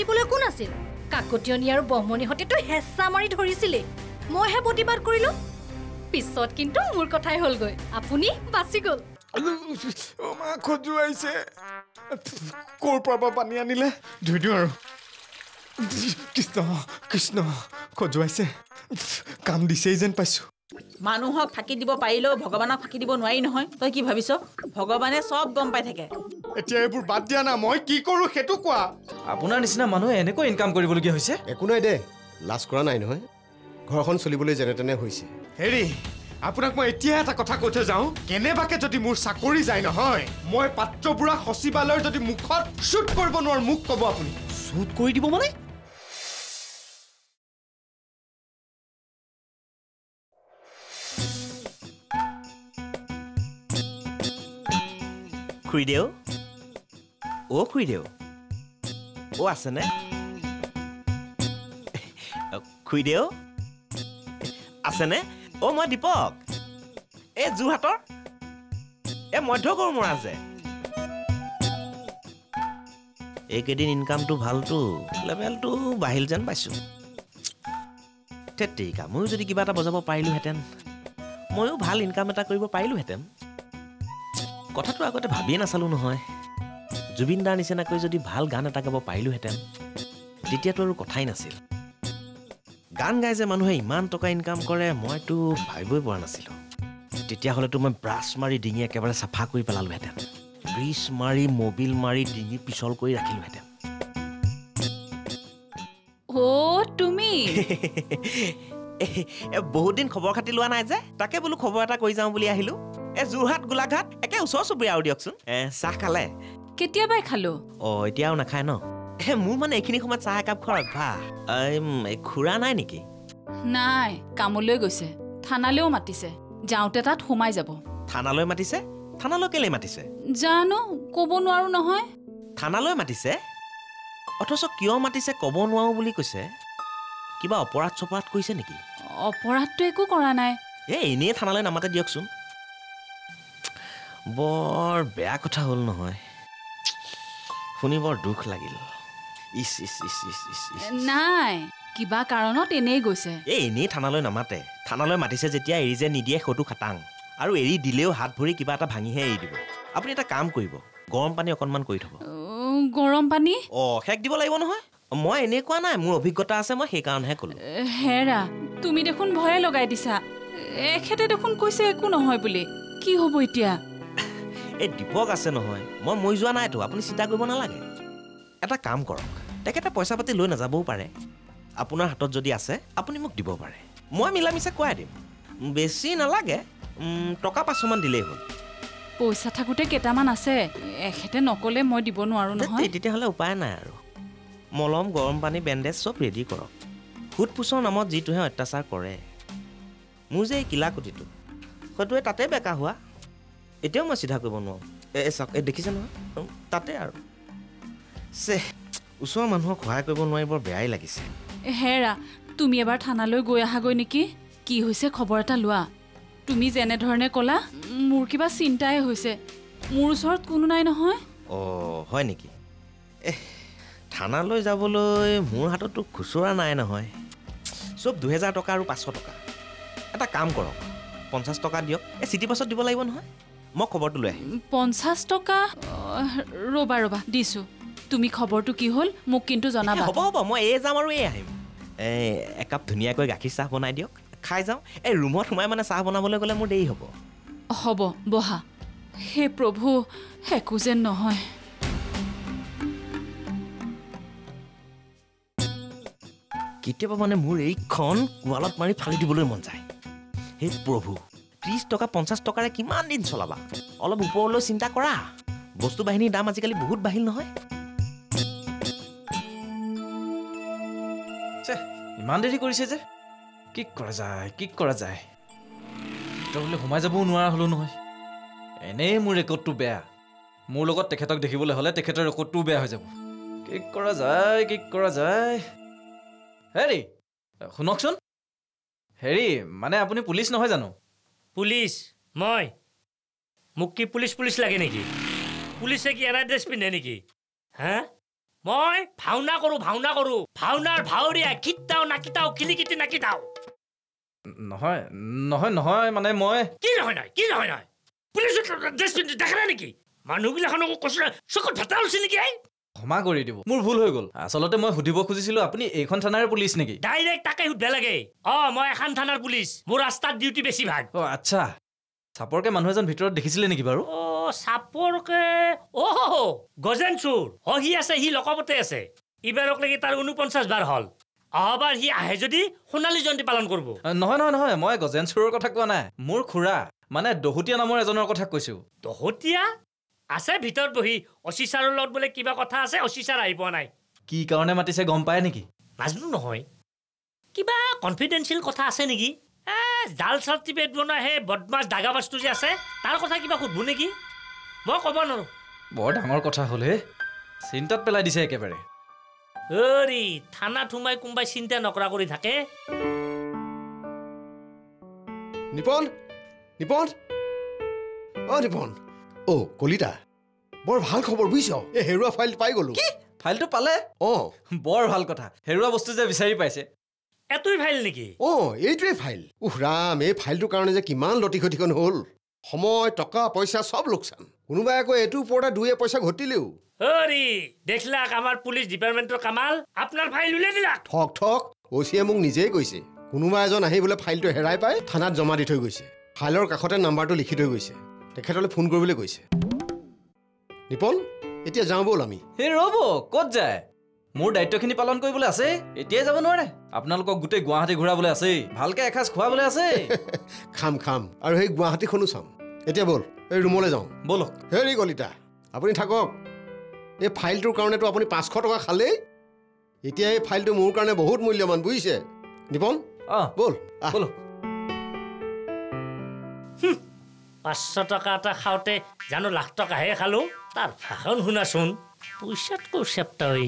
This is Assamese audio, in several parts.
দিবলৈ কোন আছিল কাকতীয়নী আৰু বহমনিহঁতেতো হেঁচা মাৰি ধৰিছিলে মইহে প্ৰতিবাদ কৰিলো পিছত কিন্তু মোৰ কথাই হ'লগৈ আপুনি বাচি গ'ল মা খজুৱাইছে ক'ৰ পৰা পানী আনিলে ধুই দিওঁ আৰু কৃষ্ণ কৃষ্ণ খজুৱাইছে কাম দিছেই যেন পাইছো মানুহক ফাঁকি দিব পাৰিলেও ভগৱানক ফাঁকি দিব নোৱাৰি নহয় তই কি ভাবিছ ভগৱানে সব গম পাই থাকে এতিয়া এইবোৰ বাদ দিয়া না মই কি কৰোঁ সেইটো কোৱা আপোনাৰ নিচিনা মানুহে এনেকৈ ইনকাম কৰিবলগীয়া হৈছে একো নাই দে লাজ কৰা নাই নহয় ঘৰখন চলিবলৈ যেনে তেনে হৈছে হেৰি আপোনাক মই এতিয়া এটা কথা কৈ থৈ যাওঁ কেনেবাকে যদি মোৰ চাকৰি যায় নহয় মই পাত্ৰবুঢ়া সচিবালয়ৰ যদি মুখত শ্বুট কৰিব নোৱাৰো মোক ক'ব আপুনি শ্বুট কৰি দিব মানে খুইদেউ অ খুইদেউ অ আছেনে খুইদেউ আছেনে অ মই দীপক এই যোৰহাটৰ এই মধ্য গড়মূৰা যে এইকেইদিন ইনকামটো ভালটো লেভেলটো বাঢ়িল যেন পাইছোঁ তেতিকা ময়ো যদি কিবা এটা বজাব পাৰিলোহেঁতেন ময়ো ভাল ইনকাম এটা কৰিব পাৰিলোহেঁতেন কথাটো আগতে ভাবিয়ে নাচালোঁ নহয় জুবিন দাৰ নিচিনাকৈ যদি ভাল গান এটা গাব পাৰিলোহেঁতেন তেতিয়াতো আৰু কথাই নাছিল গান গাই যে মানুহে ইমান টকা ইনকাম কৰে মইতো ভাবিবই পৰা নাছিলোঁ তেতিয়াহ'লেতো মই ব্ৰাছ মাৰি ডিঙি একেবাৰে চাফা কৰি পেলালোহেঁতেন গ্ৰীচ মাৰি মবিল মাৰি ডিঙি পিছল কৰি ৰাখিলোহেঁতেন তুমি বহুত দিন খবৰ খাতি লোৱা নাই যে তাকে বোলো খবৰ এটা কৰি যাওঁ বুলি আহিলোঁ যোৰহাট গোলাঘাট একে ওচৰ চুবুৰীয়া আৰু দিয়কচোন চাহ খালে কেতিয়াবাই খালো এতিয়াও নাখায় ন মোৰ মানে এইখিনি সময়ত চাহ একাপ খোৱাৰ অভ্যাস খুৰা নাই নেকি নাই কামলৈ গৈছে থানালৈও মাতিছে যাওঁতে তাত সোমাই যাব থানালৈ মাতিছে থানালৈ কেলে মাতিছে জানো ক'ব নোৱাৰো নহয় থানালৈ মাতিছে অথচ কিয় মাতিছে ক'ব নোৱাৰো বুলি কৈছে কিবা অপৰাধ চপৰাধ কৰিছে নেকি অপৰাধটো একো কৰা নাই এনেই থানালৈ নামাতে দিয়কচোন বৰ বেয়া কথা হ'ল নহয় শুনি বৰ দুখ লাগিল ইচ ইচ ইচ ইচ ইচ নাই কিবা কাৰণত এনেই গৈছে এনেই থানালৈ নামাতে থানালৈ মাতিছে যেতিয়া এৰি যে নিদিয়ে সেইটো খাটাং আৰু এৰি দিলেও হাত ভৰি কিবা এটা ভাঙিহে এৰি দিব আপুনি এটা কাম কৰিব গৰম পানী অকণমান কৰি থ'ব গৰম পানী সেক দিব লাগিব নহয় মই এনেই কোৱা নাই মোৰ অভিজ্ঞতা আছে মই সেইকাৰণেহে ক'লোঁ হেৰা তুমি দেখোন ভয়ে লগাই দিছা এখেতে দেখোন কৈছে একো নহয় বুলি কি হ'ব এতিয়া এই দীপক আছে নহয় মই মৰি যোৱা নাইতো আপুনি চিন্তা কৰিব নালাগে এটা কাম কৰক তেখেতে পইচা পাতি লৈ নাযাবও পাৰে আপোনাৰ হাতত যদি আছে আপুনি মোক দিব পাৰে মই মিলা মিছা খুৱাই দিম বেছি নালাগে টকা 500 মান দিলেই হ'ল পইচা থাকোঁতে কেইটামান আছে এখেতে নক'লে মই দিব নোৱাৰো নহয় তেতিয়াহ'লে উপায় নাই আৰু মলম গৰম পানী বেণ্ডেজ চব ৰেডি কৰক সুত পোছৰ নামত যিটোহে অত্যাচাৰ কৰে মোৰ যে এই কিলাকুটিটো হয়তো তাতে বেকা হোৱা এতিয়াও মই চিধা কৰিব নোৱাৰোঁ চাওক দেখিছে নহয় তাতে আৰু ওচৰৰ মানুহক সহায় কৰিব নোৱাৰি বৰ বেয়াই লাগিছে হেৰা তুমি এবাৰ থানালৈ গৈ আহাগৈ নেকি কি হৈছে খবৰ এটা লোৱা তুমি যেনেধৰণে ক'লা মোৰ কিবা চিন্তাই হৈছে মোৰ ওচৰত কোনো নাই নহয় হয় নেকি থানালৈ যাবলৈ মোৰ হাততো খুচুৰা নাই নহয় চব 2000 টকা আৰু 500 টকা এটা কাম কৰক 50 টকা দিয়ক চিটি বাছত দিব লাগিব নহয় মই খবৰটো লৈ আহিম 50 টকা ৰবা দিছোঁ তুমি খবৰটো কি হ'ল মোক কিন্তু জনাবা হ'ব মই যাম আৰু আহিম একাপ ধুনীয়াকৈ গাখীৰ চাহ বনাই দিয়ক খাই যাওঁ ৰুমত সোমাই মানে চাহ বনাবলৈ গ'লে মোৰ দেৰি হ'ব বহা হে প্ৰভু একো যেন নহয় কেতিয়াবা মানে মোৰ এইখন ৱালত মাৰি ফালি দিবলৈ মন যায় হে প্ৰভু 30 টকা 50 টকাৰে কিমান দিন চলাবা অলপ ওপৰলৈ চিন্তা কৰা বস্তু বাহিনীৰ দাম আজিকালি বহুত বাঢ়িল নহয় ইমান দেৰি কৰিছে যে কি কৰা যায় ভিতৰলৈ সোমাই যাবও নোৱাৰা হ'লো নহয় এনেই মোৰ ৰেকৰ্ডটো বেয়া মোৰ লগত তেখেতক দেখিবলৈ হ'লে তেখেতৰ ৰেকৰ্ডটোও বেয়া হৈ যাব কি কৰা যায় হেৰি শুনকচোন হেৰি মানে আপুনি পুলিচ নহয় জানো পুলিচ মই মোক কি পুলিচ লাগে নেকি পুলিচে কি এনা ড্ৰেছ পিন্ধে নেকি হা মই ভাওনা কৰো ভাওনাৰ ভাওৰীয়া কিটাও নাকিটাও কিলিকিটি নাকিটাও নহয় নহয় নহয় মানে মই কি নহয় পুলিচৰ ড্ৰেছ পিন্ধি দেখা নাই নেকি মানুহবিলাককো কৈছো চকুত ভেটা উঠিছে নেকি ক্ষমা কৰি দিব মোৰ ভুল হৈ গ'ল আচলতে মই সুধিব খুজিছিলো আপুনি এইখন থানাৰ পুলিচ নেকি ডাইৰেক্ট তাকে সুধবা লাগে মই এখন থানাৰ পুলিচ মোৰ ৰাস্তাত ডিউটি বেছি ভাগ আচ্ছা চাপৰকে মানুহ এজন ভিতৰত দেখিছিলে নেকি বাৰু চাপৰকে গজেন চোৰ সি আছে সি লকপতে আছে ইবাৰক লাগি তাৰ 49 বাৰ হল অহাবাৰ সি আহে যদি সোণালী জয়ন্তী পালন কৰিব নহয় মই গজেন চোৰৰ কথা কোৱা নাই মোৰ খুৰা মানে দহতীয়া নামৰ এজনৰ কথা কৈছো দহতীয়া আছে ভিতৰত বহি অচিচাৰৰ লগত বোলে কিবা কথা আছে অচিচাৰ আহি পোৱা নাই কি কাৰণে মাতিছে গম পায় নেকি নাজনো নহয় কিবা কনফিডেন্সিয়েল কথা আছে নেকি জাল চাৰ্টিফিকেট বনোৱা হে বদমাছ দাগা বস্তু যে আছে তাৰ কথা কিবা সুধবো নেকি মই ক'ব নোৱাৰো বৰ ডাঙৰ কথা হ'লে চিন্তাত পেলাই দিছে একেবাৰে থানাত সোমাই কোনোবাই চিন্তা নকৰা কৰি থাকে নিপন কলিতা বৰ ভাল খবৰ বুজিছ এই হেৰুৱা ফাইল পাই গলো কি ফাইলটো পালে বৰ ভাল কথা হেৰুৱা বস্তু যে বিচাৰি পাইছে এতই ফাইল নেকি এইটোৱে ফাইল ৰাম এই ফাইলটোৰ কাৰণে যে কিমান লটিখটিখন হ'ল সময় টকা পইচা সব লোকচান কোনোবাই আকৌ এইটোৰ ওপৰতে 2 পইচা ঘটিলেও দেখলাক আমাৰ পুলিচ ডিপাৰ্টমেণ্টৰ কামাল আপোনাৰ ফাইল উলিয়াই দিলাক ঠক ওচিয়ে মোক নিজেই কৈছে কোনোবা এজন আহি বোলে ফাইলটো হেৰাই পাই থানাত জমা দি থৈ গৈছে ফাইলৰ কাষতে নাম্বাৰটো লিখি থৈ গৈছে তেখেতলৈ ফোন কৰিবলৈ কৈছে নিপন এতিয়া যাওঁ বল আমি ৰ'ব ক'ত যায় মোৰ দায়িত্বখিনি পালন কৰিবলৈ আছে এতিয়াই যাব নোৱাৰে আপোনালোকক গোটেই গুৱাহাটী ঘূৰাবলৈ আছে ভালকে এখাজ খোৱাবলৈ আছে খাম আৰু সেই গুৱাহাটীখনো চাম এতিয়া বল এই ৰুমলৈ যাওঁ বলক হেৰি কলিতা আপুনি থাকক এই ফাইলটোৰ কাৰণেতো আপুনি 500 টকা খালেই এতিয়া এই ফাইলটো মোৰ কাৰণে বহুত মূল্যৱান বুজিছে নিপন বল বলক 500 টকা এটা খাওঁতে জানো লাখ টকাহে খালো তাৰ ভাষণ শুনাচোন পইচাতকৈ চেপ্টা হৈ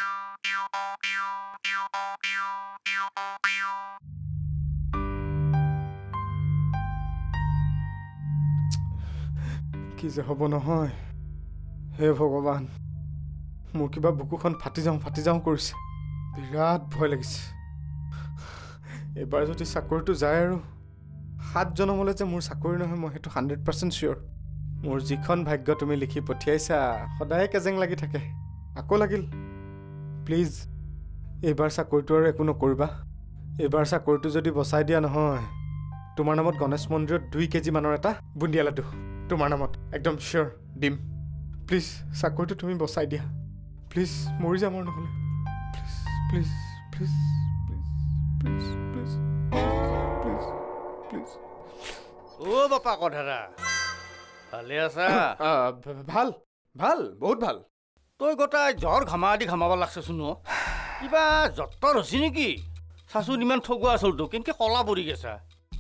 কি যে হ'ব নহয় হে ভগৱান মোৰ কিবা বুকুখন ফাটি যাওঁ কৰিছে বিৰাট ভয় লাগিছে এবাৰ যদি চাকৰিটো যায় আৰু 7 জনমলৈ যে মোৰ চাকৰি নহয় মই সেইটো 100% চিয়ৰ মোৰ যিখন ভাগ্য তুমি লিখি পঠিয়াইছা সদায় কেজেং লাগি থাকে আকৌ লাগিল প্লিজ এইবাৰ চাকৰিটো আৰু একো নকৰিবা এইবাৰ চাকৰিটো যদি বচাই দিয়া নহয় তোমাৰ নামত গণেশ মন্দিৰত 2 কেজি মানৰ এটা বুন্দিয়া লাডু তোমাৰ নামত একদম চিয়ৰ দিম প্লিজ চাকৰিটো তুমি বচাই দিয়া প্লিজ মৰি যাম আৰু নহ'লে প্লিজ বাপা কথাৰা ভালে আছা ভাল বহুত ভাল তই গোটাই জ্বৰ ঘামা দি ঘামাব লাগছেচোন কিবা যত্তৰ হৈছে নেকি চাচোন ইমান ঠগুৱা আচলটো কেনেকৈ কলা পৰি গৈছা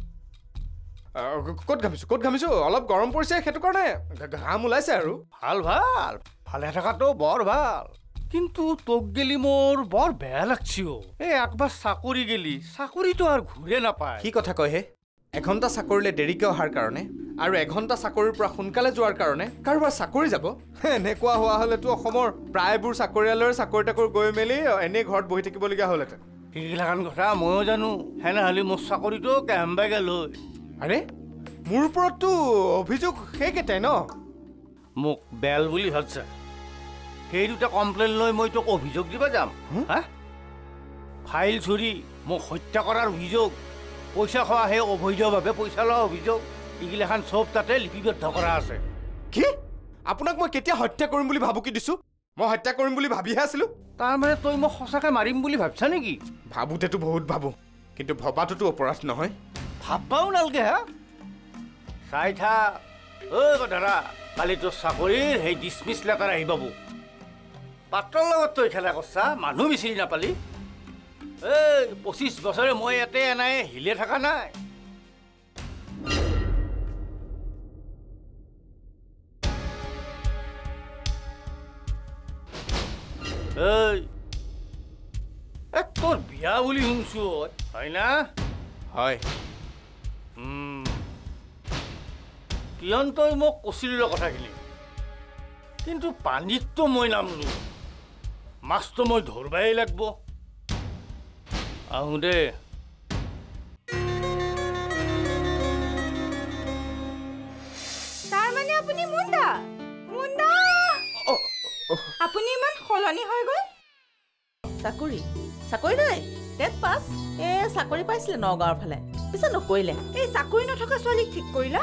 ক'ত ঘামিছো অলপ গৰম পৰিছে সেইটো কাৰণে ঘাম ওলাইছে আৰু ভাল ভালে থকাটো বৰ ভাল কিন্তু তোক গেলি মোৰ বৰ বেয়া লাগছি এই একবাৰ চাকৰি গেলি চাকৰিটো আৰু ঘূৰে নাপায় কি কথা কয় হে এঘণ্টা চাকৰিলে দেৰিকৈ অহাৰ কাৰণে আৰু এঘণ্টা চাকৰিৰ পৰা সোনকালে যোৱাৰ কাৰণে কাৰোবাৰ চাকৰি যাব এনেকুৱা হোৱা হ'লেতো অসমৰ প্ৰায়বোৰ চাকৰিয়ালৰে চাকৰি তাকৰি গৈ মেলি এনেই ঘৰত বহি থাকিবলগীয়া হ'লহেঁতেন সেইগিলাখান কথা ময়ো জানো সেনেহালি মোৰ চাকৰিটো কেম্বাই গেল আৰে মোৰ ওপৰততো অভিযোগ সেইকেইটাই ন মোক বেল বুলি ভাবছা সেই দুটা কমপ্লেইন লৈ মই তোক অভিযোগ দিব যাম হা ফাইল চুৰি মোক হত্যা কৰাৰ অভিযোগ পইচা খোৱা সেই অবৈধভাৱে পইচা লোৱা অভিযোগ এইগিলাখান চব তাতে লিপিবদ্ধ কৰা আছে কি আপোনাক মই কেতিয়া হত্যা কৰিম বুলি ভাবুকি দিছো মই হত্যা কৰিম বুলি ভাবিহে আছিলো তাৰমানে তই মোক সঁচাকৈ মাৰিম বুলি ভাবছা নেকি ভাবোতেতো বহুত ভাবো কিন্তু ভবাটোতো অপৰাধ নহয় ভাববাও নালগে হা চাই থা দাদা কালি তোৰ চাকৰিৰ সেই ডিছমিছ লেটাৰ আহি পাব পাত্ৰৰ লগত তই খেলা কৰছা মানুহ বিচাৰি নাপালি 25 বছৰে মই ইয়াতে এনাই হিলে থকা নাই তোৰ বিয়া বুলি শুনছো হয় না হয় কিয়ন তই মোক কছিলিৰ কথাখিনি কিন্তু পানীততো মই নামলো মাছটো মই ধৰবাই লাগব আহো দে তাৰ মানে আপুনি মুণ্ডা মুণ্ডা আপুনি ইমান সলনি হৈ গ'ল চাকৰি চাকৰি নাই টেট পাছ চাকৰি পাইছিলে নগাঁৱৰ ফালে পিছে নকৰিলে এই চাকৰি নথকা ছোৱালীক ঠিক কৰিলা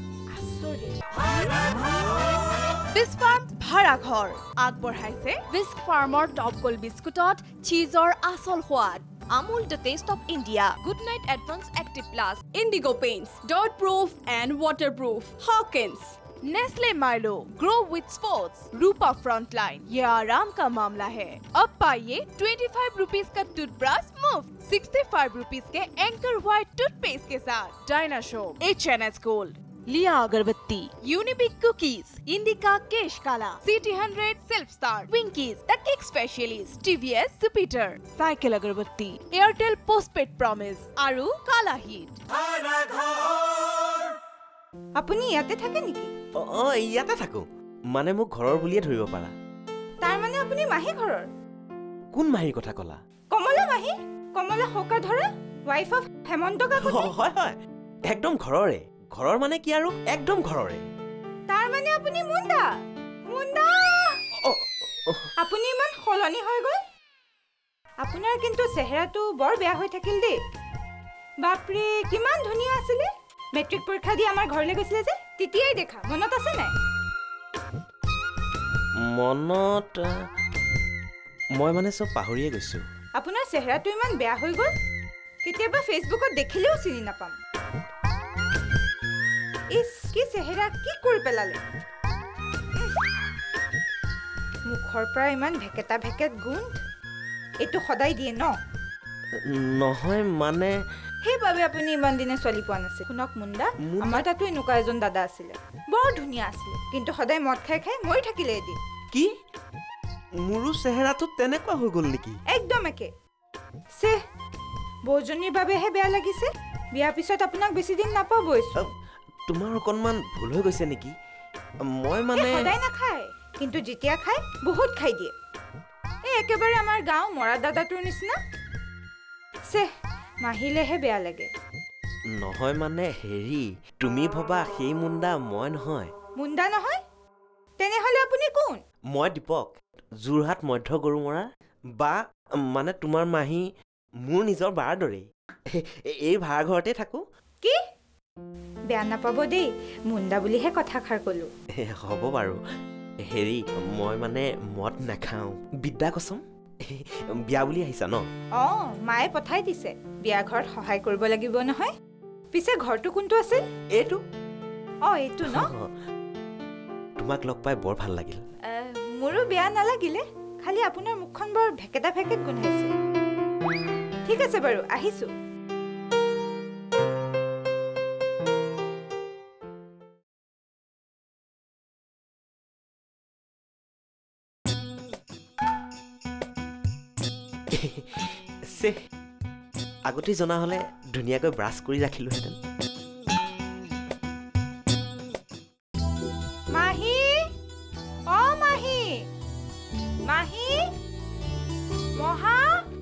বিস্ক ফাৰ্ম ভাড়াঘৰ আগবঢ়াইছে বিস্ক ফাৰ্মৰ টপ গোল্ড বিস্কুটত চীজৰ আচল সোৱাদ Amul the taste of India good night advance active plus Indigo paints dirt proof and waterproof Hawkins Nestle Milo, grow with sports. Rupa Frontline, ये आराम का मामला है. अब पाइए 25 रुपीस का टूथब्रश मुफ्त, 65 रुपीस के एंकर व्हाइट टूथपेस्ट के साथ. डायनाशो, HNS Gold, लिया अगरबत्ती, यूनिबिक कुकीज, इंडिका केश काला, CT100 self start, Winkies, the cake specialist, TVS Jupiter, cycle अगरबत्ती, एयरटेल पोस्टपेड प्रॉमिस, आरु काला हिट. আপুনি ইয়াতে থাকে নেকি ইয়াতে থাকো মানে মোক ঘৰৰ বুলিয়ে ধৰিব পাৰা তাৰ মানে আপুনি মাহী ঘৰৰ কোন মাহীৰ কথা কলা কমলা মাহী কমলা হকা ধৰা ওয়াইফ অফ হেমন্ত কাকতি হয় হয় একদম ঘৰৰে ঘৰৰ মানে কি আৰু একদম ঘৰৰে তাৰ মানে আপুনি মুণ্ডা মুণ্ডা আপুনি ইমান সলনি হৈ গ'ল আপোনাৰ কিন্তু চেহেৰাটো বৰ বেয়া হৈ থাকিল দেই বাপৰে কিমান ধুনীয়া আছিলে মেট্ৰিক পৰীক্ষা দি আমাৰ ঘৰলৈ গৈছিলে যে তেতিয়াই দেখা মনত আছে নাই মনত মই মানে সব পাহৰিয়ে গৈছো আপোনাৰ চেহেৰাটো ইমান বেয়া হৈ গ'ল কেতিয়াবা ফেচবুকত দেখিলেও চিনি নাপাম ইস কি চেহেৰা কি কৰি পেলালে মুখৰ পৰা ইমান ভেকেটা ভেকেট গুণ এইটো সদায় দিয়ে ন নহয় মানে সেইবাবে আপুনি ইমান দিনে ছোৱালী পোৱা নাছিল শুনক মুণ্ডা আমাৰ তাতো এনেকুৱা এজন দাদা আছিলে বৰ ধুনীয়া আছিলে কিন্তু সদায় মদ খাই খাই মৰি থাকিলে এদিন কি মোৰো চেহেৰাটো তেনেকুৱা হৈ গ'ল নেকি একদম একে সে বৌজনীৰ বাবেহে বেয়া লাগিছে বিয়াৰ পিছত আপোনাক বেছি দিন নাপাবই তোমাৰ অকণমান ভুল হৈ গৈছে নেকি মই মানে সদায় নাখায় কিন্তু যেতিয়া খায় বহুত খাই দিয়ে একেবাৰে আমাৰ গাঁও মৰা দাদাটোৰ নিচিনা সে মাহিলেহে বেয়া লাগে নহয় মানে হেৰি তুমি ভবা সেই মুণ্ডা মই নহয় মুণ্ডা নহয় তেনেহলে আপুনি কোন মই দীপক যোৰহাট মধ্য গৰুমৰা বা মানে তোমাৰ মাহী মোৰ নিজৰ বাৰ দৰে এই ভাড়া ঘৰতে থাকো কি বেয়া নাপাব দেই মুণ্ডা বুলিহে কথাষাৰ কলো হ'ব বাৰু হেৰি মই মানে মদ নাখাওঁ বিদ্যা কচম বিয়া বুলি আহিছা ন মায়ে পঠাই দিছে বিয়া ঘৰত সহায় কৰিব লাগিব নহয় পিছে ঘৰটো কোনটো আছিল এইটো এইটো ন তোমাক লগ পাই বৰ ভাল লাগিল মোৰো বেয়া নালাগিলে খালি আপোনাৰ মুখখন বৰ ভেকেটা ভেকেট গোন্ধাইছে ঠিক আছে বাৰু আহিছো আগতে জনা হলে ধুনীয়াকৈ ব্ৰাছ কৰি ৰাখিলোহেঁতেন মাহী মাহী মাহী মহা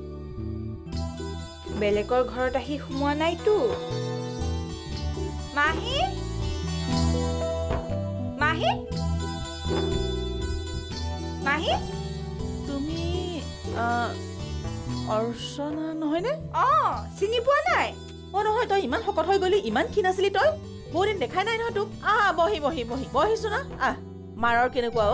বেলেগৰ ঘৰত আহি সোমোৱা নাইতো মাহী মাহী মাহী তুমি অৰ্চনা নহয়নে চিনি পোৱা নাই নহয় তই ইমান শকত হৈ গলি ইমান ক্ষীণ আছিলি তই বহুত দিন দেখাই নাই নহয় তোক বহি বহি বহি বহিছো না মাৰৰ কেনেকুৱা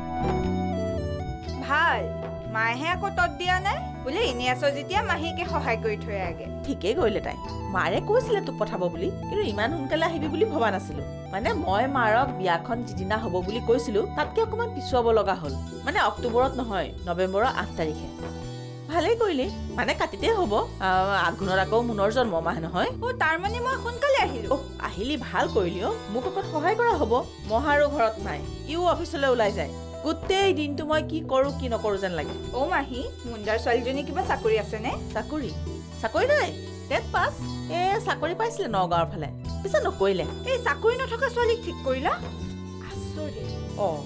ভাল মায়েহে আকৌ তত দিয়া নাই বোলে এনেই আছ যেতিয়া মাহীকে সহায় কৰি থৈ আগে ঠিকেই কৰিলে তাই মাৰে কৈছিলে তোক পঠাব বুলি কিন্তু ইমান সোনকালে আহিবি বুলি ভবা নাছিলো মানে মই মাৰক বিয়াখন যিদিনা হ'ব বুলি কৈছিলো তাতকে অকণমান পিছুৱাব লগা হ'ল মানে অক্টোবৰত নহয় নৱেম্বৰৰ 8 তাৰিখে ভালেই কৰিলি মানে কাটিতে হ'ব আঘোণত আকৌ মুনৰ জন্ম মাহ নহয় তাৰ মানে মই সোনকালে আহিলো আহিলি ভাল কৰিলি মোক অকণ সহায় কৰা হ'ব মহাৰো ঘৰত নাই ইও অফিচলৈ ওলাই যায় গোটেই দিনটো মই কি কৰো কি নকৰো যেন লাগে মাহী মুণ্ডাৰ ছোৱালীজনী কিবা চাকৰি আছে নে চাকৰি চাকৰি নাই টেট পাছ চাকৰি পাইছিলে নগাঁৱৰ ফালে পিছে নকৰিলে এই চাকৰি নথকা ছোৱালীক ঠিক কৰিলা আচৰিত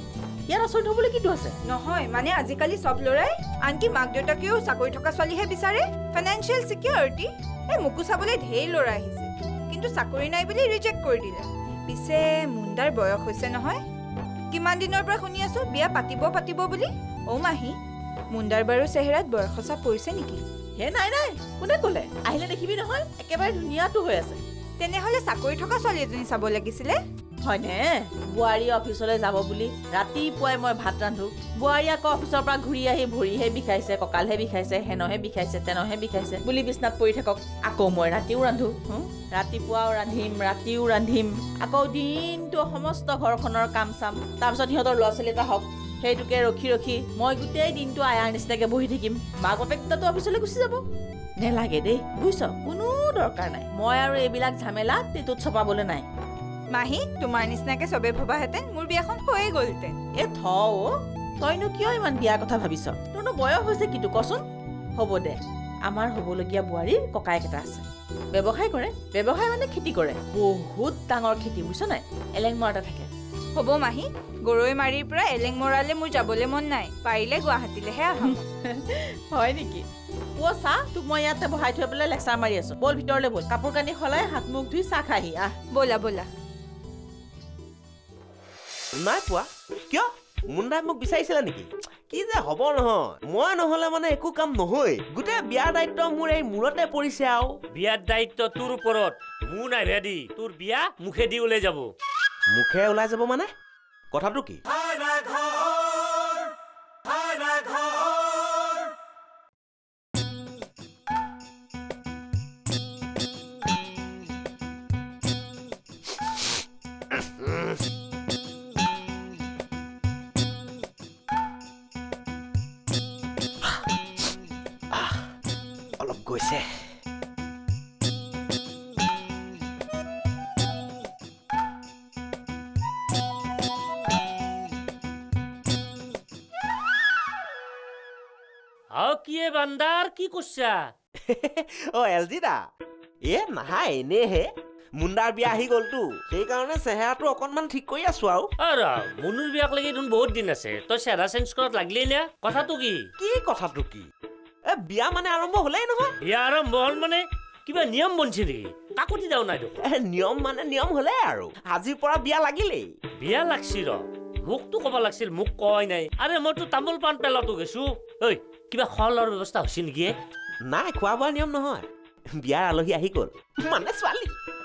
ইয়াত আচৰিত হ'বলৈ কিটো আছে নহয় মানে আজিকালি সব ল'ৰাই আনকি মাক দেউতাকেও চাকৰি থকা ছোৱালীহে বিচাৰে ফাইনেন্সিয়েল সিকিউৰিটি এই মুকু চাবলৈ ঢেৰ ল'ৰা আহিছে কিন্তু চাকৰি নাই বুলি ৰিজেক্ট কৰি দিলে পিছে মুণ্ডাৰ বয়স হৈছে নহয় কিমান দিনৰ পৰা শুনি আছো বিয়া পাতিব বুলি অ মাহী মুণ্ডাৰ বাৰু চেহেৰাত বয়সচা পৰিছে নেকি হে নাই কোনে ক'লে আহিলে দেখিবি নহয় একেবাৰে ধুনীয়াটো হৈ আছে তেনেহ'লে চাকৰি থকা ছোৱালী এজনী চাব লাগিছিলে হয়নে বোৱাৰী অফিচলৈ যাব বুলি ৰাতিপুৱাই মই ভাত ৰান্ধো বোৱাৰী আকৌ অফিচৰ পৰা ঘূৰি আহি ভৰিহে বিষাইছে কঁকালহে বিষাইছে হেনহে বিষাইছে তেনেহে বিষাইছে বুলি বিচনাত পৰি থাকক আকৌ মই ৰাতিও ৰান্ধো ৰাতিপুৱাও ৰান্ধিম ৰাতিও ৰান্ধিম আকৌ দিনটো সমস্ত ঘৰখনৰ কাম চাম তাৰপিছত সিহঁতৰ ল'ৰা ছোৱালী এটা হওক সেইটোকে ৰখি মই গোটেই দিনটো আয়াৰ নিচিনাকে বহি থাকিম মাক বাপেকটাতো অফিচলৈ গুচি যাব নেলাগে দেই বুজিছ কোনো দৰকাৰ নাই মই আৰু এইবিলাক ঝামেলা তেতুত চপাবলৈ নাই মাহী তোমাৰ নিচিনাকে চবে ভবাহেঁতেন মোৰ বিয়াখন হৈয়ে গ'লহেঁতেন তইনো কিয় ইমান বিয়াৰ কথা ভাবিছ তোৰনো বয়স হৈছে কিটো কচোন হ'ব দে আমাৰ হ'বলগীয়া বোৱাৰীৰ ককায়েক এটা আছে ব্যৱসায় কৰে ব্যৱসায় মানে খেতি কৰে বহুত ডাঙৰ খেতি বুজিছ নাই এলেংমৰা এটা থাকে হ'ব মাহী গৰৈ মাৰিৰ পৰা এলেংমৰালে মোৰ যাবলৈ মন নাই পাৰিলে গুৱাহাটীলেহে আহোঁ হয় নেকি চা তোক মই ইয়াতে বহাই থৈ পেলাই লেকচাৰ মাৰি আছো বল ভিতৰলৈ বল কাপোৰ কানি সলাই হাত মুখ ধুই চাহ খাহি আহ বলা নাই পোৱা কিয় মুণ্ডাই মোক বিচাৰিছিলে নেকি কি যে হ'ব নহয় মই নহ'লে মানে একো কাম নহয় গোটেই বিয়াৰ দায়িত্ব মোৰ এই মূৰতে পৰিছে আৰু বিয়াৰ দায়িত্ব তোৰ ওপৰত মোৰ নাই ভেদি তোৰ বিয়া মুখেদি ওলাই যাব মুখে ওলাই যাব মানে কথাটো কি অলপ গৈছে কিয়ে বান্দাৰ কি কৈছা অ এলজি দা নাহা এনেহে মুণ্ডাৰ বিয়া আহি গ'লতো সেইকাৰণে চেহেৰাটো অকণমান ঠিক কৰি আছো আৰু মুনুৰ বিয়াক লাগি দেখোন বহুত দিন আছে তই চেহেৰা চেঞ্জ কৰাত লাগলি নে কথাটো কি বিয়া মানে আৰম্ভ হ'লেই নহয় বিয়া আৰম্ভ হ'ল মানে কিবা নিয়ম বনছি নেকি কাকতি দাও নাই নিয়ম মানে নিয়ম হ'লে আৰু আজিৰ পৰা বিয়া লাগিলেই বিয়া লাগছি মোকতো ক'ব লাগছিল মোক কয় নাই আৰে মইতো তামোল পাণ পেলাতো গৈছো ঐ কিবা খোৱা লোৱাৰ ব্যৱস্থা হৈছে নেকি নাই খোৱা বোৱা নিয়ম নহয় বিয়াৰ আলহী আহি গ'ল মানে ছোৱালী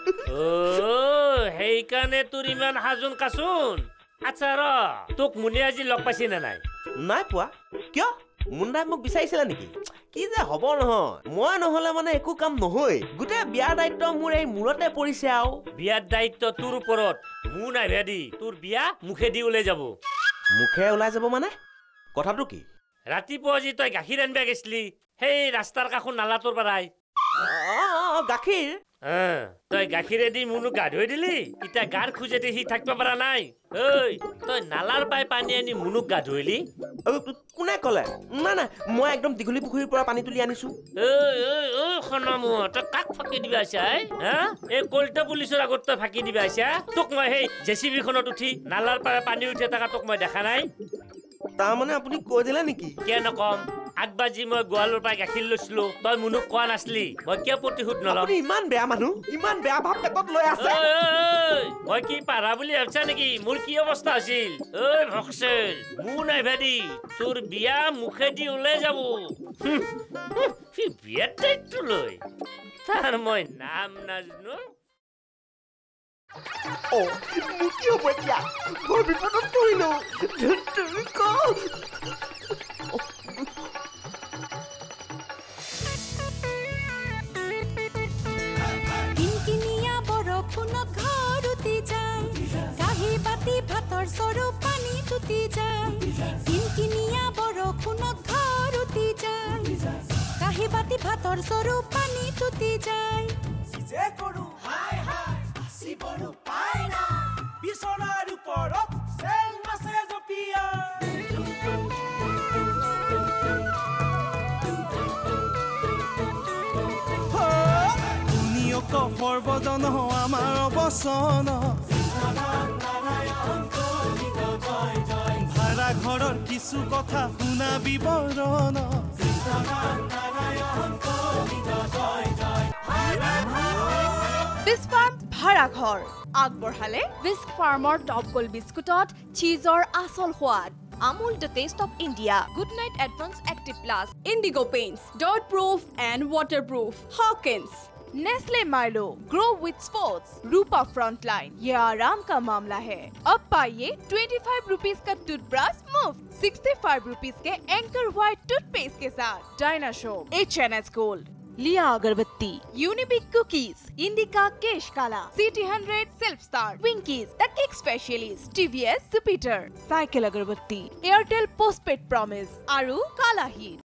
সেইকাৰণে তোৰ ইমান সাজোন কাচোন আচ্ছা তোক মুনে আজি লগ পাইছি নে নাই পোৱা কিয় মুণ্ডাই মোক বিচাৰিছিলে নেকি কি যে হ'ব নহয় মই নহ'লে মানে একো কাম নহয় গোটেই বিয়াৰ দায়িত্ব মোৰ এই মূৰতে পৰিছে আৰু বিয়াৰ দায়িত্ব তোৰ ওপৰত মোৰ নাই ভেদি তোৰ বিয়া মুখেদি ওলাই যাব মুখে ওলাই যাব মানে কথাটো কি ৰাতিপুৱা আজি তই গাখীৰ আনিবা গৈছিলি সেই ৰাস্তাৰ কাষৰ নালাটোৰ পৰাই গাখীৰ তই গাখীৰেদি মুনুক গা ধুই দিলি এতিয়া গাৰ খোজেদি সি থাকিব পৰা নাই ঐ তই নালাৰ পাই পানী আনি মুনুক গা ধুইলি কোনে ক'লে নাই মই একদম দীঘলী পুখুৰীৰ পৰা পানী তুলি আনিছো তই কাক ফাঁকি দিবা আছা এই কলিতা পুলিচৰ আগত তই ফাঁকি দিবা আছা তোক মই সেই জেচিবিখনত উঠি নালাৰ পৰা পানী উঠি থকা তোক মই দেখা নাই তাৰমানে আপুনি কৈ দিলে নেকি কিয় নকম আগবাজি মই গোৱালৰ পৰা গাখীৰ লৈছিলো তই মুনুক কোৱা নাছিলি মই কিয় প্ৰতিশোধ নলম ইমান বেয়া মানুহ ইমান বেয়া ভাৱ পেটত লৈ আছে মই কি পাৰা বুলি ভাবছা নেকি মোৰ কি অৱস্থা আছিল ঐ ভক্সেল মোৰ নাই ভেদি তোৰ বিয়া মুখেদি ওলাই যাব বিয়াৰ দায়িত্ব লৈ তাৰ মই নাম নাজানো কি হ'ব এতিয়া বৰ বিপদত পৰিলো কিনকিনিয়া বৰষুণত ঘৰ উটি যায় কাঁহী বাতি ভাতৰ চৰু পানী তুটি যায় কিনকিনিয়া বৰষুণত ঘৰ উটি যায় কাঁহী বাতি ভাতৰ চৰু পানী তুটি যায় বিছনাৰ ওপৰত চেল মাছে জপিয়া সৰ্বজন আমাৰ অৱচন ঘৰৰ কিছু কথা শুনা বিৱৰণ Whisk Farm ভাড়াঘৰ আগবঢ়ালে Whisk Farmer টপ গোল্ড বিস্কুটত চীজৰ আসল সোৱাদ Amul the taste of India Good Night Advance Active Plus Indigo Paints Dirt Proof and Waterproof Hawkins Nestle Milo Grow with Sports Rupa Frontline ये आराम का मामला है अब पाइए 25 रुपीस का टूथब्रश मुफ्त 65 रुपीस के एंकर व्हाइट टूथपेस्ट के साथ डायनाशो HNS Gold लिया अगरबत्ती यूनिबिक कुकीज इंडिका केश काला CT100 self start Winkies the cake specialist TVS Jupiter cycle अगरबत्ती एयरटेल पोस्टपेड प्रॉमिस आरु काला हीट